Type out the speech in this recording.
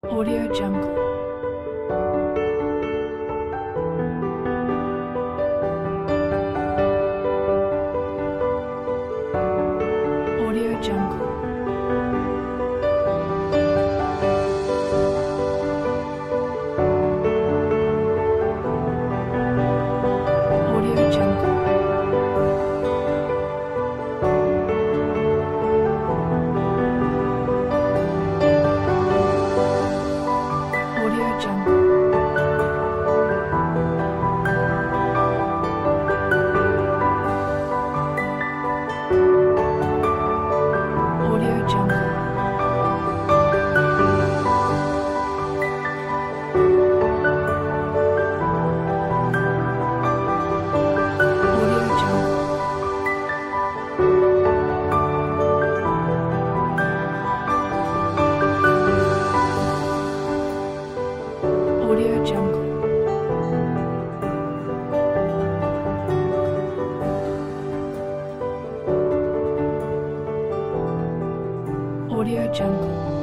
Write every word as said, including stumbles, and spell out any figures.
Audio Jungle. Audio Jungle. Audio Jungle. Audio Jungle. Audio Jungle. Audio Jungle. Audio Jungle. Audio Jungle.